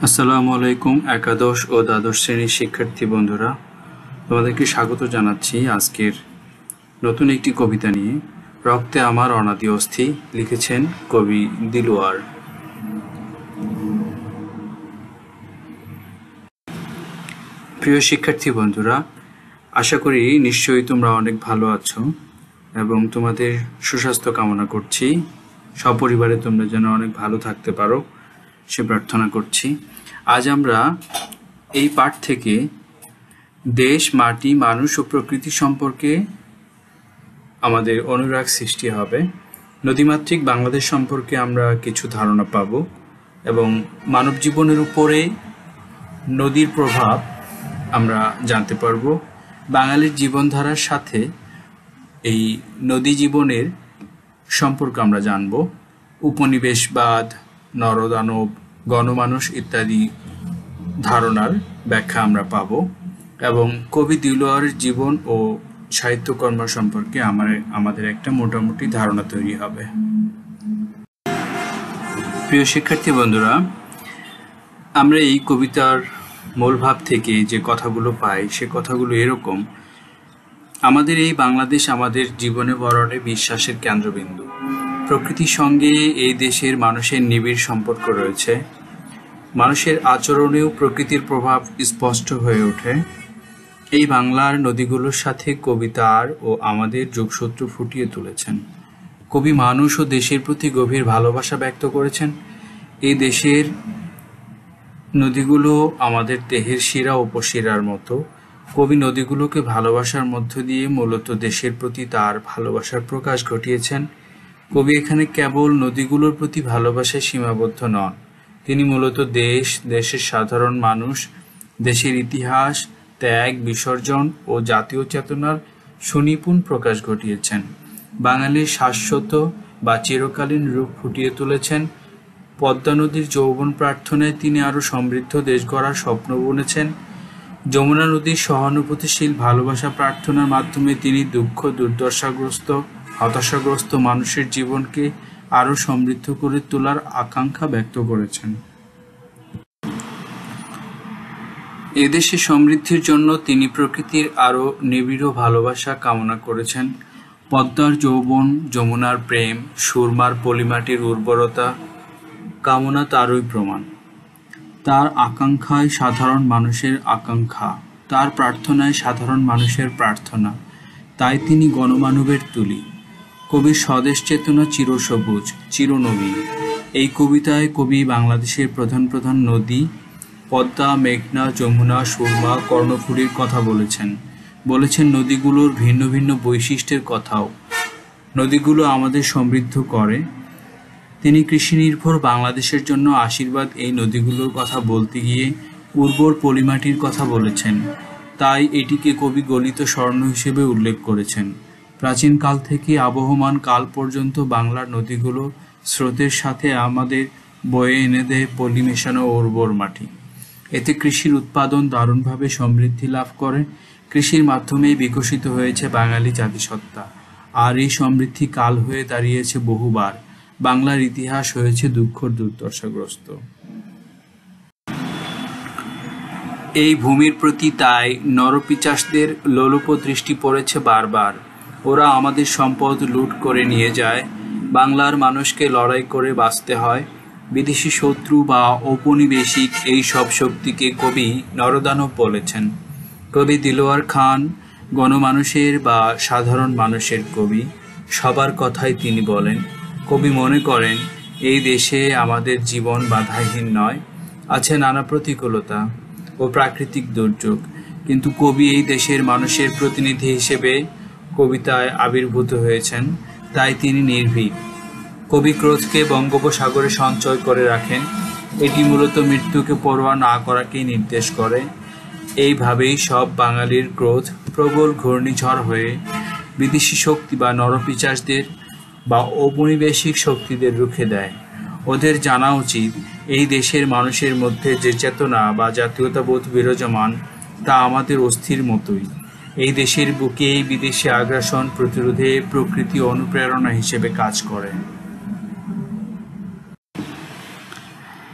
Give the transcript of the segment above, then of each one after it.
আসসালামু আলাইকুম একাদশ ও দ্বাদশ শ্রেণীর শিক্ষার্থী বন্ধুরা, তোমাদেরকে স্বাগত জানাচ্ছি আজকের নতুন একটি কবিতা নিয়ে। রক্তে আমার অনাদি অস্থি, লিখেছেন কবি দিলওয়ার। প্রিয় শিক্ষার্থী বন্ধুরা, আশা করি নিশ্চয়ই তোমরা অনেক ভালো আছো এবং তোমাদের সুস্বাস্থ্য কামনা করছি। সপরিবারে তোমরা যেন অনেক ভালো থাকতে পারো সে প্রার্থনা করছি। আজ আমরা এই পাঠ থেকে দেশ, মাটি, মানুষ ও প্রকৃতি সম্পর্কে আমাদের অনুরাগ সৃষ্টি হবে। নদীমাতৃক বাংলাদেশ সম্পর্কে আমরা কিছু ধারণা পাব এবং মানব জীবনের উপরে নদীর প্রভাব আমরা জানতে পারব। বাঙালির জীবনধারার সাথে এই নদী জীবনের সম্পর্ক আমরা জানব। উপনিবেশবাদ, নরদানব, গণমানুষ ইত্যাদি ধারণার ব্যাখ্যা আমরা পাব এবং কবি দিলওয়ারের জীবন ও সাহিত্যকর্ম সম্পর্কে আমাদের একটা মোটামুটি ধারণা তৈরি হবে। প্রিয় শিক্ষার্থী বন্ধুরা, আমরা এই কবিতার মূল ভাব থেকে যে কথাগুলো পাই সে কথাগুলো এরকম: আমাদের এই বাংলাদেশ আমাদের জীবনে বরণে বিশ্বাসের কেন্দ্রবিন্দু। প্রকৃতির সঙ্গে এই দেশের মানুষের নিবিড় সম্পর্ক রয়েছে। মানুষের আচরণেও প্রকৃতির প্রভাব স্পষ্ট হয়ে ওঠে। এই বাংলার নদীগুলোর সাথে কবি তার ও আমাদের যোগসূত্র ফুটিয়ে তুলেছেন। কবি মানুষ ও দেশের প্রতি গভীর ভালোবাসা ব্যক্ত করেছেন। এই দেশের নদীগুলো আমাদের দেহের শিরা উপশিরার মতো। কবি নদীগুলোকে ভালোবাসার মধ্য দিয়ে মূলত দেশের প্রতি তার ভালোবাসার প্রকাশ ঘটিয়েছেন। কবি এখানে কেবল নদীগুলোর প্রতি ভালোবাসায় সীমাবদ্ধ নন, তিনি মূলত দেশ, দেশের সাধারণ মানুষ, দেশের ইতিহাস, ত্যাগ, বিসর্জন ও জাতীয় চেতনার সুনিপুণ প্রকাশ ঘটিয়েছেন। বাঙালির শাশ্বত বা চিরকালীন রূপ ফুটিয়ে তুলেছেন। পদ্মা নদীর যৌবন প্রার্থনায় তিনি আরও সমৃদ্ধ দেশ গড়ার স্বপ্ন বুনেছেন। যমুনা নদীর সহানুভূতিশীল ভালোবাসা প্রার্থনার মাধ্যমে তিনি দুঃখ, দুর্দশাগ্রস্ত, হতাশাগ্রস্ত মানুষের জীবনকে আরও সমৃদ্ধ করে তোলার আকাঙ্ক্ষা ব্যক্ত করেছেন। এদেশে সমৃদ্ধির জন্য তিনি প্রকৃতির আরও নিবিড় ভালোবাসা কামনা করেছেন। পদ্মার যৌবন, যমুনার প্রেম, সুরমার পলিমাটির উর্বরতা কামনা তারই প্রমাণ। তার আকাঙ্ক্ষায় সাধারণ মানুষের আকাঙ্ক্ষা, তার প্রার্থনায় সাধারণ মানুষের প্রার্থনা। তাই তিনি গণমানবের তুলি। কবির স্বদেশ চেতনা চিরসবুজ, চিরনবীন। এই কবিতায় কবি বাংলাদেশের প্রধান প্রধান নদী পদ্মা, মেঘনা, যমুনা, সুরমা, কর্ণফুলীর কথা বলেছেন নদীগুলোর ভিন্ন ভিন্ন বৈশিষ্ট্যের কথাও। নদীগুলো আমাদের সমৃদ্ধ করে। তিনি কৃষি নির্ভর বাংলাদেশের জন্য আশীর্বাদ এই নদীগুলোর কথা বলতে গিয়ে উর্বর পলিমাটির কথা বলেছেন। তাই এটিকে কবি গলিত স্বর্ণ হিসেবে উল্লেখ করেছেন। প্রাচীনকাল থেকে আবহমান কাল পর্যন্ত বাংলার নদীগুলো স্রোতের সাথে আমাদের বয়ে এনে দেয় পলি মেশানো উর্বর মাটি। এতে কৃষির উৎপাদন দারুণভাবে সমৃদ্ধি লাভ করে। কৃষির মাধ্যমেই বিকশিত হয়েছে বাঙালি জাতিসত্তা, আর এই সমৃদ্ধি কাল হয়ে দাঁড়িয়েছে বহুবার। বাংলার ইতিহাস হয়েছে দুঃখ দুর্দশাগ্রস্ত। এই ভূমির প্রতি তাই নরপিশাচদের লোলুপ দৃষ্টি পড়েছে বারবার। ওরা আমাদের সম্পদ লুট করে নিয়ে যায়। বাংলার মানুষকে লড়াই করে বাঁচতে হয়। বিদেশি শত্রু বা ঔপনিবেশিক এই সব শক্তিকে কবি নরদানব বলেছেন। কবি দিলওয়ার খান গণমানুষের বা সাধারণ মানুষের কবি। সবার কথাই তিনি বলেন। কবি মনে করেন এই দেশে আমাদের জীবন বাধাহীন নয়, আছে নানা প্রতিকূলতা ও প্রাকৃতিক দুর্যোগ, কিন্তু কবি এই দেশের মানুষের প্রতিনিধি হিসেবে কবিতায় আবির্ভূত হয়েছেন, তাই তিনি নির্ভীক। কবি ক্রোধকে বঙ্গোপসাগরে সঞ্চয় করে রাখেন। এটি মূলত মৃত্যুকে পরোয়া না করাকেই নির্দেশ করে। এইভাবেই সব বাঙালির ক্রোধ প্রবল ঘূর্ণিঝড় হয়ে বিদেশি শক্তি বা নরপিশাচদের বা ঔপনিবেশিক শক্তিদের রুখে দেয়। ওদের জানা উচিত এই দেশের মানুষের মধ্যে যে চেতনা বা জাতীয়তাবোধ বিরাজমান তা আমাদের অস্থির মতোই। এই দেশের বুকে এই বিদেশি আগ্রাসন প্রতিরোধে প্রকৃতি অনুপ্রেরণা হিসেবে কাজ করে।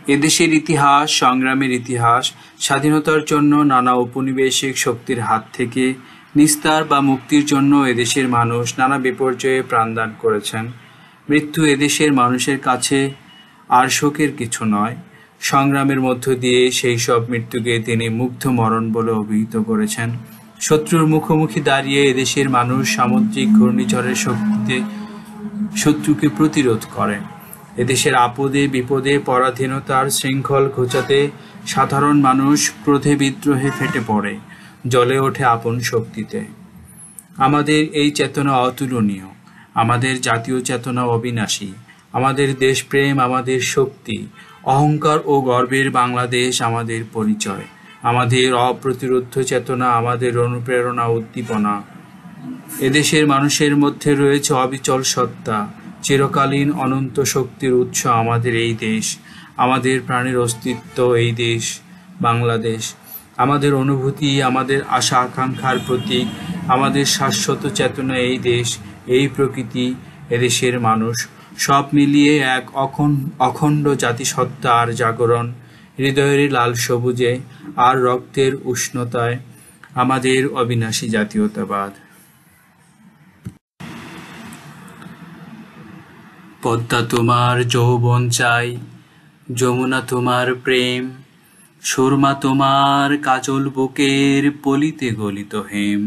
এদেশের ইতিহাস, সংগ্রামের ইতিহাস, স্বাধীনতার জন্য নানা ঔপনিবেশিক শক্তির হাত থেকে নিস্তার বা মুক্তির জন্য এদেশের মানুষ নানা বিপর্যয়ে প্রাণদান করেছেন। মৃত্যু এদেশের মানুষের কাছে আর শোকের কিছু নয়। সংগ্রামের মধ্য দিয়ে সেই সব মৃত্যুকে তিনি মুগ্ধ মরণ বলে অভিহিত করেছেন। শত্রুর মুখোমুখি দাঁড়িয়ে এদেশের মানুষ সামুদ্রিক ঘূর্ণিঝড়ের শক্তিতে শত্রুকে প্রতিরোধ করে। এদেশের আপদে বিপদে পরাধীনতার শৃঙ্খল ঘোচাতে সাধারণ মানুষ ক্রোধে বিদ্রোহে ফেটে পড়ে, জ্বলে ওঠে আপন শক্তিতে। আমাদের এই চেতনা অতুলনীয়, আমাদের জাতীয় চেতনা অবিনাশী, আমাদের দেশপ্রেম আমাদের শক্তি, অহংকার ও গর্বের বাংলাদেশ আমাদের পরিচয়, আমাদের অপ্রতিরোধ্য চেতনা আমাদের অনুপ্রেরণা উদ্দীপনা। এদেশের মানুষের মধ্যে রয়েছে অবিচল সত্তা, চিরকালীন অনন্ত শক্তির উৎস আমাদের এই দেশ, আমাদের প্রাণের অস্তিত্ব এই দেশ বাংলাদেশ, আমাদের অনুভূতি, আমাদের আশা আকাঙ্ক্ষার প্রতীক, আমাদের শাশ্বত চেতনা এই দেশ, এই প্রকৃতি, এদেশের মানুষ, সব মিলিয়ে এক অখণ্ড জাতিসত্তার জাগরণ, হৃদয়ের লাল সবুজে আর রক্তের উষ্ণতায় আমাদের অবিনাশী জাতীয়তাবাদ। পদ্মা তোমার যৌবন চাই, যমুনা তোমার প্রেম, সুরমা তোমার কাজল বুকের পলিতে গলিত হেম।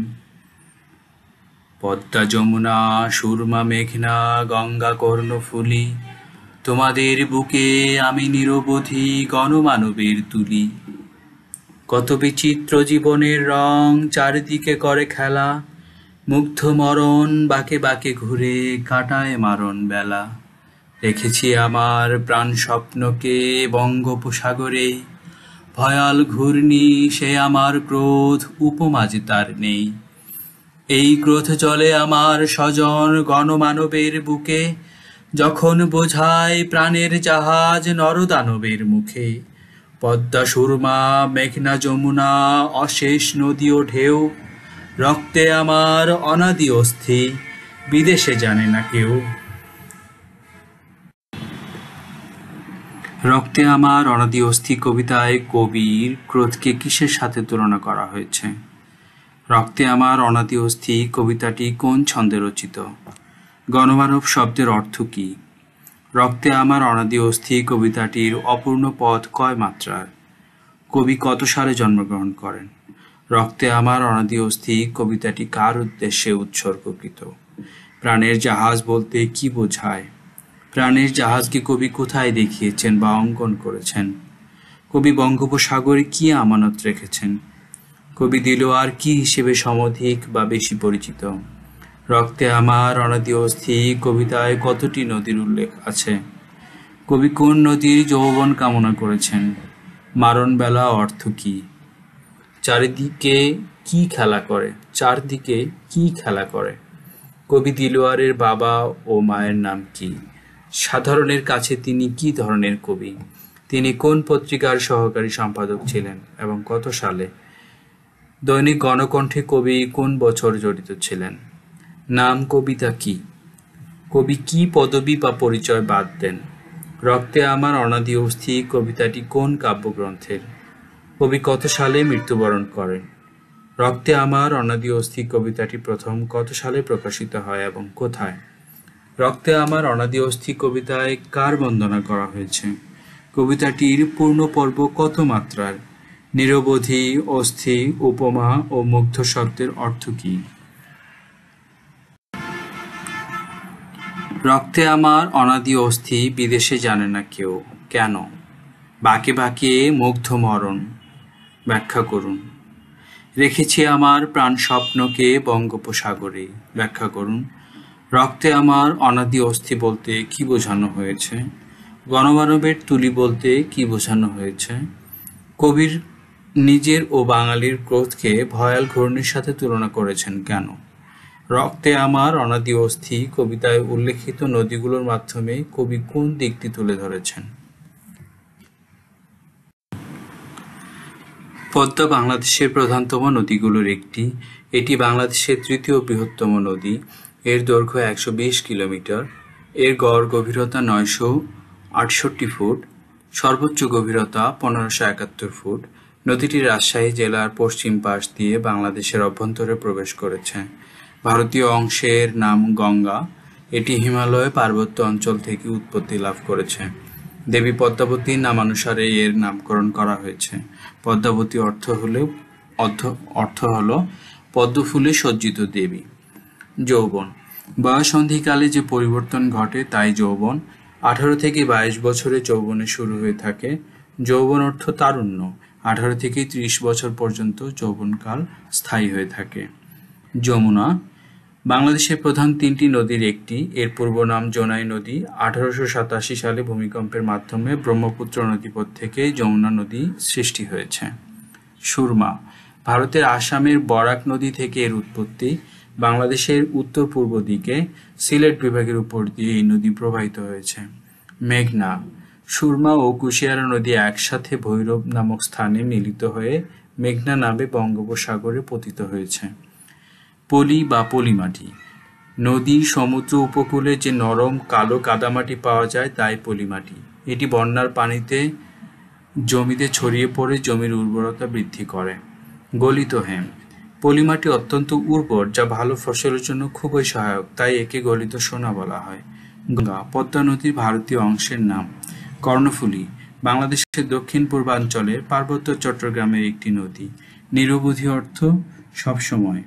পদ্মা যমুনা সুরমা মেঘনা গঙ্গা কর্ণফুলি, তোমাদের বুকে আমি নিরবধি গণমানবের তুলি। কত বিচিত্র জীবনের রং চারিদিকে করে খেলা, মুগ্ধ মরণ বাঁকে বাঁকে ঘুরে কাটায় মারণ বেলা। রেখেছি আমার প্রাণ স্বপ্নকে বঙ্গোপসাগরে, ভয়াল ঘূর্ণি সে আমার ক্রোধ উপমা যে তার নেই। এই ক্রোধ জলে আমার স্বজন গণমানবের বুকে, যখন বোঝায় প্রাণের জাহাজ নরদানবের মুখে। পদ্মা সুরমা মেঘনা যমুনা অশেষ নদী ও ঢেউ, রক্তে আমার অনাদি অস্থি বিদেশে জানে না কেউ। রক্তে আমার অনাদি অস্থি কবিতায় কবির ক্রোধকে কিসের সাথে তুলনা করা হয়েছে? রক্তে আমার অনাদি অস্থি কবিতাটি কোন ছন্দে রচিত? গণমানব শব্দের অর্থ কী? রক্তে আমার অনাদি অস্থি কবিতাটির অপূর্ণ পদ কয় মাত্রার? কবি কত সালে জন্মগ্রহণ করেন? রক্তে আমার অনাদি অস্থি কবিতাটি কার উদ্দেশ্যে উৎসর্গকৃত? প্রাণের জাহাজ বলতে কি বোঝায়? প্রাণের জাহাজকে কবি কোথায় দেখিয়েছেন বা অঙ্কন করেছেন? কবি বঙ্গোপসাগরে কি আমানত রেখেছেন? কবি দিলওয়ার কি হিসেবে সমধিক বা বেশি পরিচিত? রক্তে আমার অনাদি অস্থি কবিতায় কতটি নদীর উল্লেখ আছে? কবি কোন নদীর যৌবন কামনা করেছেন? মারণ বেলা অর্থ কি? চারিদিকে কি খেলা করে? চারদিকে কি খেলা করে? কবি দিলওয়ারের বাবা ও মায়ের নাম কি? সাধারণের কাছে তিনি কি ধরনের কবি? তিনি কোন পত্রিকার সহকারী সম্পাদক ছিলেন এবং কত সালে? দৈনিক গণকণ্ঠে কবি কোন বছর জড়িত ছিলেন? নাম কবিতা কি? কবি কি পদবী বা পরিচয় বাদ দেন? রক্তে আমার অনাদি অস্থি কবিতাটি কোন কাব্যগ্রন্থের? কবি কত সালে মৃত্যুবরণ করেন? রক্তে আমার অনাদি অস্থি কবিতাটি প্রথম কত সালে প্রকাশিত হয় এবং কোথায়? রক্তে আমার অনাদি অস্থি কবিতায় কার বন্দনা করা হয়েছে? কবিতাটির পূর্ণ পর্ব কত মাত্রার? নিরবধি, অস্থি, উপমা ও মুগ্ধ শব্দের অর্থ কী? রক্তে আমার অনাদি অস্থি বিদেশে জানে না কেউ, কেন? বাঁকে বাঁকে মুগ্ধ মরণ, ব্যাখ্যা করুন। রেখেছি আমার প্রাণ স্বপ্নকে বঙ্গোপসাগরে, ব্যাখ্যা করুন। রক্তে আমার অনাদি অস্থি বলতে কি বোঝানো হয়েছে? গণমানবের তুলি বলতে কি বোঝানো হয়েছে? কবির নিজের ও বাঙালির ক্রোধকে ভয়াল ঘূর্ণির সাথে তুলনা করেছেন কেন? রক্তে আমার অনাদি অস্থি কবিতায় উল্লেখিত নদীগুলোর মাধ্যমে কবি কোন দিকটি তুলে ধরেছেন? পদ্মা বাংলাদেশের প্রধানতম নদীগুলোর একটি। এটি বাংলাদেশের তৃতীয় বৃহত্তম নদী। এর দৈর্ঘ্য 120 কিলোমিটার। এর গড় গভীরতা 968 ফুট। সর্বোচ্চ গভীরতা 1571 ফুট। নদীটি রাজশাহী জেলার পশ্চিম পাশ দিয়ে বাংলাদেশের অভ্যন্তরে প্রবেশ করেছে। ভারতীয় অংশের নাম গঙ্গা। এটি হিমালয় পার্বত্য অঞ্চল থেকে উৎপত্তি লাভ করেছে। দেবী পদ্মাবতীর নামানুসারে এর নামকরণ করা হয়েছে। পদ্মাবতী অর্থ হল পদ্মফুলে সজ্জিত দেবী। যৌবন। বয়ঃসন্ধিকালে যে পরিবর্তন ঘটে তাই যৌবন। 18 থেকে 22 বছরে যৌবনে শুরু হয়ে থাকে। যৌবন অর্থ তারুণ্য। 18 থেকে 30 বছর পর্যন্ত যৌবনকাল স্থায়ী হয়ে থাকে। যমুনা বাংলাদেশের প্রধান 3টি নদীর একটি। এর পূর্ব নাম জোনাই নদী। 1887 সালে ভূমিকম্পের মাধ্যমে ব্রহ্মপুত্র নদীপথ থেকে যমুনা নদী সৃষ্টি হয়েছে। সুরমা ভারতের আসামের বরাক নদী থেকে এর উৎপত্তি। বাংলাদেশের উত্তর পূর্ব দিকে সিলেট বিভাগের উপর দিয়ে এই নদী প্রবাহিত হয়েছে। মেঘনা সুরমা ও কুশিয়ারা নদী একসাথে ভৈরব নামক স্থানে মিলিত হয়ে মেঘনা নামে বঙ্গোপসাগরে পতিত হয়েছে। পলি বা পলিমাটি নদী সমুদ্র উপকূলে যে নরম কালো কাদামাটি পাওয়া যায় তাই পলিমাটি। এটি বন্যার পানিতে জমিতে ছড়িয়ে পড়ে জমির উর্বরতা বৃদ্ধি করে। গলিত হেম পলিমাটি অত্যন্ত উর্বর, যা ভালো ফসলের জন্য খুবই সহায়ক, তাই একে গলিত সোনা বলা হয়। গঙ্গা পদ্মা নদীর ভারতীয় অংশের নাম। কর্ণফুলী বাংলাদেশের দক্ষিণ পূর্বাঞ্চলের পার্বত্য চট্টগ্রামের একটি নদী। নিরবধি অর্থ সবসময়।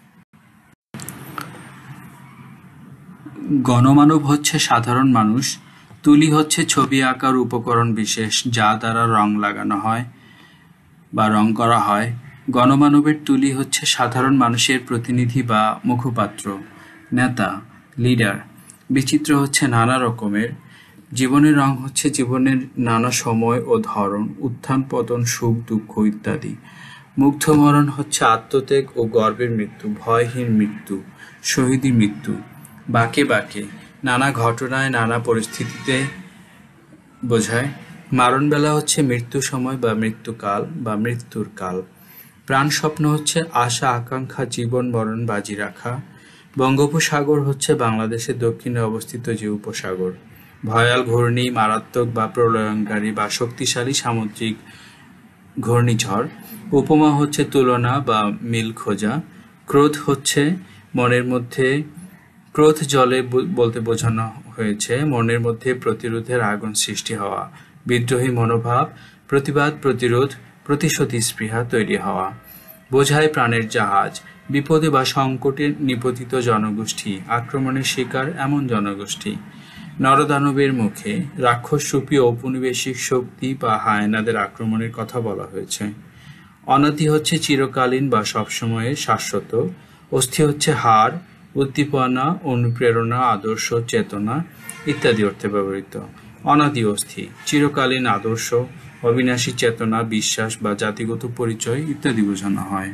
গণমানব হচ্ছে সাধারণ মানুষ। তুলি হচ্ছে ছবি আঁকার উপকরণ বিশেষ যা দ্বারা রং লাগানো হয় বা রং করা হয়। গণমানবের তুলি হচ্ছে সাধারণ মানুষের প্রতিনিধি বা মুখপাত্র। নেতা লিডার বিচিত্র হচ্ছে নানা রকমের। জীবনের রং হচ্ছে জীবনের নানা সময় ও ধরন, উত্থান পতন, সুখ দুঃখ ইত্যাদি। মুগ্ধ মরণ হচ্ছে আত্মত্যাগ ও গর্বের মৃত্যু, ভয়হীন মৃত্যু, শহীদি মৃত্যু। বাঁকে বাঁকে নানা ঘটনায় নানা পরিস্থিতিতে বোঝায়। মারণবেলা হচ্ছে মৃত্যু সময় বা মৃত্যুকাল বা মৃত্যুর কাল। প্রাণ স্বপ্ন হচ্ছে আশা আকাঙ্ক্ষা জীবন মরণ বাজি রাখা। বঙ্গোপসাগর হচ্ছে বাংলাদেশের দক্ষিণে অবস্থিত যে উপসাগর। ভয়াল ঘূর্ণি মারাত্মক বা প্রলয়ঙ্কারী বা শক্তিশালী সামুদ্রিক ঘূর্ণিঝড়। উপমা হচ্ছে তুলনা বা মিল খোঁজা। ক্রোধ হচ্ছে মনের মধ্যে, ক্রোধ জলে বলতে বোঝানো হয়েছে মনের মধ্যে প্রতিরোধের আগুন সৃষ্টি হওয়া, বিদ্রোহী মনোভাব, প্রতিবাদ প্রতিরোধ, প্রতিশোধী স্পৃহা তৈরি হওয়া। বোঝায় প্রাণের জাহাজ, বিপদে বা সংকটে নিপতিত জনগোষ্ঠী, আক্রমণের শিকার এমন জনগোষ্ঠী। নরদানবের মুখে রাক্ষসরূপী ঔপনিবেশিক শক্তি বা হায়নাদের আক্রমণের কথা বলা হয়েছে। অনাদি হচ্ছে চিরকালীন বা সবসময়ের শাশ্বত। অস্থি হচ্ছে হাড়, উদ্দীপনা, অনুপ্রেরণা, আদর্শ, চেতনা ইত্যাদি অর্থে ব্যবহৃত। অনাদি অস্থি, চিরকালীন আদর্শ, অবিনাশী চেতনা, বিশ্বাস বা জাতিগত পরিচয় ইত্যাদি বোঝানো হয়।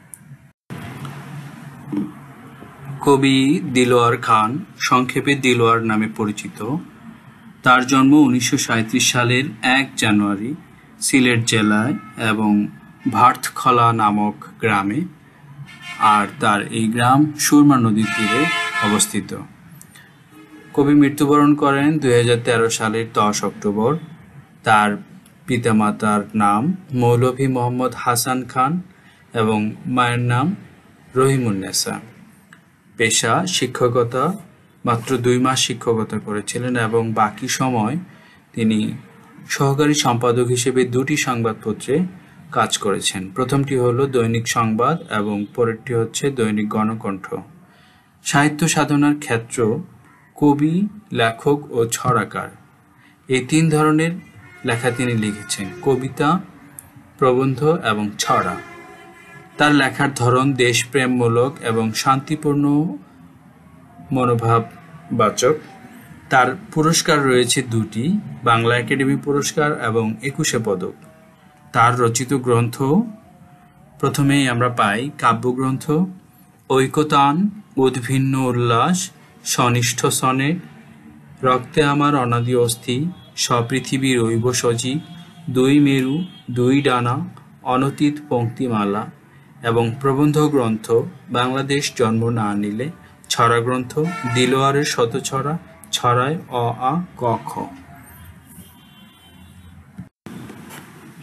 কবি দিলওয়ার খান, সংক্ষেপে দিলওয়ার নামে পরিচিত। তার জন্ম 1937 সালের 1 জানুয়ারি সিলেট জেলায় এবং ভার্থখলা নামক গ্রামে, আর তার এই গ্রাম সুরমা নদীর তীরে অবস্থিত। কবি মৃত্যুবরণ করেন 2013 সালের 10 অক্টোবর। তার পিতামাতার নাম মৌলভী মোহাম্মদ হাসান খান এবং মায়ের নাম রহিমুন্নেসা। পেশা শিক্ষকতা, মাত্র 2 মাস শিক্ষকতা করেছিলেন এবং বাকি সময় তিনি সহকারী সম্পাদক হিসেবে 2টি সংবাদপত্রে কাজ করেছেন। প্রথমটি হলো দৈনিক সংবাদ এবং পরেরটি হচ্ছে দৈনিক গণকণ্ঠ। সাহিত্য সাধনার ক্ষেত্র কবি, লেখক ও ছড়াকার, এই 3 ধরনের লেখা তিনি লিখেছেন: কবিতা, প্রবন্ধ এবং ছড়া। তার লেখার ধরন দেশপ্রেমমূলক এবং শান্তিপূর্ণ মনোভাববাচক। তার পুরস্কার রয়েছে 2টি, বাংলা একাডেমি পুরস্কার এবং 21 পদক। তার রচিত গ্রন্থ প্রথমেই আমরা পাই কাব্যগ্রন্থ ঐকতান, উদ্ভিন্ন উল্লাস, সনিষ্ঠ সনেট, রক্তে আমার অনাদি অস্থি, সপৃথিবী রৈব সজীব, 2 মেরু 2 ডানা, অনতীত পঙ্ক্তিমালা এবং প্রবন্ধ গ্রন্থ বাংলাদেশ জন্ম না নিলে, ছড়া গ্রন্থ দিলওয়ারের শতছড়া, ছড়ায় অ আ ক খ।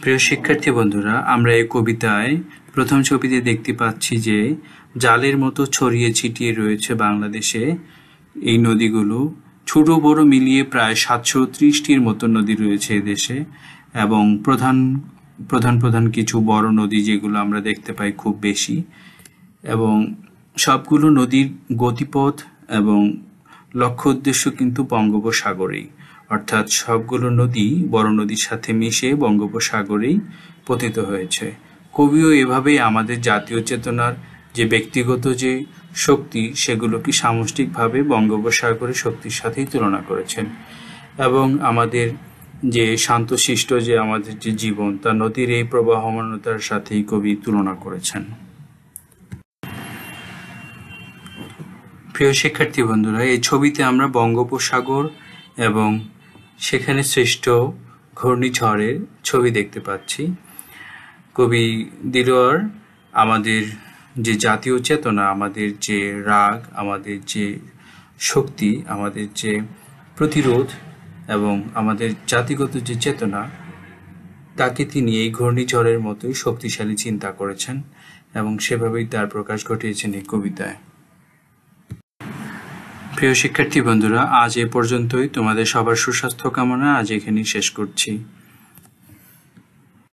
প্রিয় শিক্ষার্থী বন্ধুরা, আমরা এই কবিতায় প্রথম ছবিতে দেখতে পাচ্ছি যে জালের মতো ছড়িয়ে ছিটিয়ে রয়েছে বাংলাদেশে এই নদীগুলো। ছোট বড় মিলিয়ে প্রায় 730টির মতো নদী রয়েছে এদেশে, এবং প্রধান প্রধান প্রধান কিছু বড় নদী যেগুলো আমরা দেখতে পাই খুব বেশি, এবং সবগুলো নদীর গতিপথ এবং লক্ষ্য উদ্দেশ্য কিন্তু বঙ্গোপসাগরেই, অর্থাৎ সবগুলো নদী বড় নদীর সাথে মিশে বঙ্গোপসাগরেই পতিত হয়েছে। কবিও এভাবেই আমাদের জাতীয় চেতনার যে ব্যক্তিগত যে শক্তি সেগুলোকে সামষ্টিকভাবে বঙ্গোপসাগরের শক্তির সাথেই তুলনা করেছেন, এবং আমাদের যে শান্তশিষ্ট যে আমাদের যে জীবন তা নদীর এই প্রবাহমানতার সাথেই কবি তুলনা করেছেন। প্রিয় শিক্ষার্থী বন্ধুরা, এই ছবিতে আমরা বঙ্গোপসাগর এবং সেখানে সৃষ্ট ঘূর্ণিঝড়ের ছবি দেখতে পাচ্ছি। কবি দিলওয়ার আমাদের যে জাতীয় চেতনা, আমাদের যে রাগ, আমাদের যে শক্তি, আমাদের যে প্রতিরোধ এবং আমাদের জাতিগত যে চেতনা, তাকে তিনি এই ঘূর্ণিঝড়ের মতোই শক্তিশালী চিন্তা করেছেন এবং সেভাবেই তার প্রকাশ ঘটিয়েছেন এই কবিতায়। প্রিয় শিক্ষার্থী বন্ধুরা, আজ এ পর্যন্তই। তোমাদের সবার সুস্বাস্থ্য কামনা আজ এখানেই শেষ করছি।